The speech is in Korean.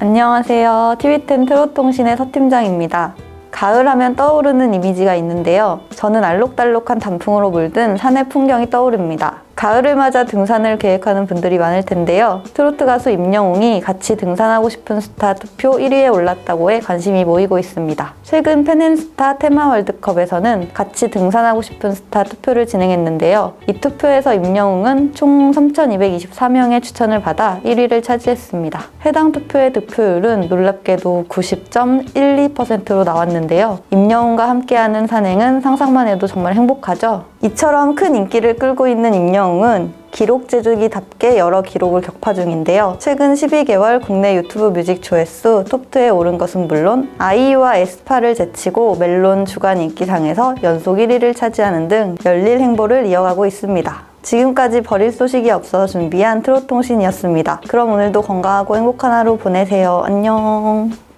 안녕하세요. TV10 트롯통신의 서팀장입니다. 가을 하면 떠오르는 이미지가 있는데요. 저는 알록달록한 단풍으로 물든 산의 풍경이 떠오릅니다. 가을을 맞아 등산을 계획하는 분들이 많을 텐데요. 트로트 가수 임영웅이 같이 등산하고 싶은 스타 투표 1위에 올랐다고 해 관심이 모이고 있습니다. 최근 팬앤스타 테마 월드컵에서는 같이 등산하고 싶은 스타 투표를 진행했는데요. 이 투표에서 임영웅은 총 3,224명의 추천을 받아 1위를 차지했습니다. 해당 투표의 득표율은 놀랍게도 90.12%로 나왔는데요. 임영웅과 함께하는 산행은 상상만 해도 정말 행복하죠? 이처럼 큰 인기를 끌고 있는 임영웅은 기록 제주기답게 여러 기록을 격파 중인데요. 최근 12개월 국내 유튜브 뮤직 조회수 톱2에 오른 것은 물론 아이유와 에스파를 제치고 멜론 주간 인기상에서 연속 1위를 차지하는 등 열일 행보를 이어가고 있습니다. 지금까지 버릴 소식이 없어서 준비한 트롯통신이었습니다. 그럼 오늘도 건강하고 행복한 하루 보내세요. 안녕.